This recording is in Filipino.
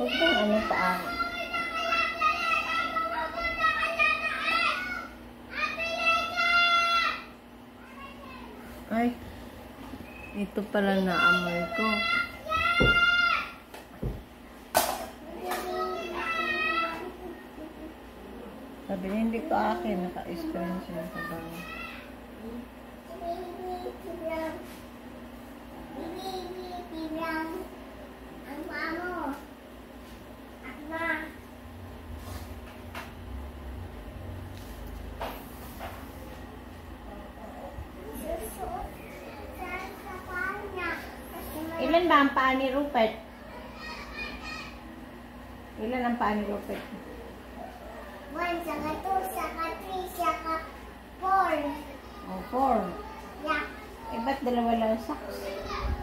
Huwag kang ano pa. Ay, ito pala na amoy ko. Sabi niya, hindi ko akin. Naka-experience siya sa bago. Ilan ba ang paa ni Rupert? Ilan ang paa ni Rupert? 1, saka 2, saka 3, saka 4. Oh, 4. Yeah. Eh, ba't dalawa lang socks?